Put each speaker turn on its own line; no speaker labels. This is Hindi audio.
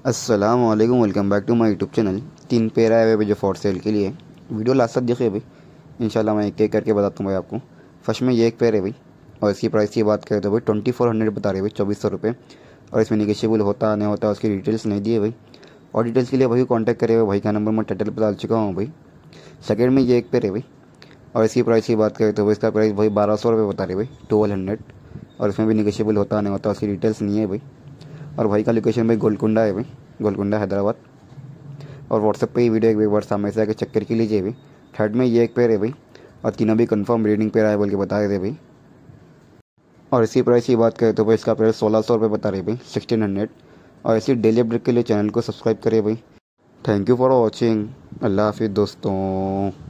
अस्सलामुअलैकुम, welcome back to my YouTube channel. 3 pair आए हुए भाई जो फॉर सेल के लिए। वीडियो लास्ट तक देखिए भाई, इंशाल्लाह मैं एक एक करके बताता हूँ भाई आपको। फर्स्ट में ये एक पेयर है भाई, और इसकी प्राइस की बात करें तो भाई 2400 बता रहे भाई, 2400 रुपये। और इसमें निगेशियबल होता नहीं होता उसकी डिटेल्स नहीं दिए भाई। और डिटेल्स के लिए भाई कॉन्टैक्ट करे भाई का नंबर मैं टाइटल पर डाल चुका हूँ भाई। सेकेंड में ये एक पेयर है भाई, और इसकी प्राइस की बात करें तो भाई इसका प्राइस भाई 1200 रुपये बता रहे भाई, 1200। और इसमें भी निगेशियबल होता नहीं होता उसकी डिटेल्स नहीं है भाई। और भाई का लोकेशन भाई गोलकुंडा है भाई, गोलकुंडा हैदराबाद। और व्हाट्सएप पे ही वीडियो एक बार सामने से आके चेक करके लीजिए भाई। थर्ड में ये एक पेयर है भाई, और तीनों भी कंफर्म ब्रीडिंग पेयर आए बोल के बता रहे थे भाई। और इसी प्राइस की बात करें तो भाई इसका प्राइस 1600 रुपये बता रहे भाई, 1600। और इसी डेली अपडेट के लिए चैनल को सब्सक्राइब करें भाई। Thank you for watching. अल्लाह हाफिज़ दोस्तों।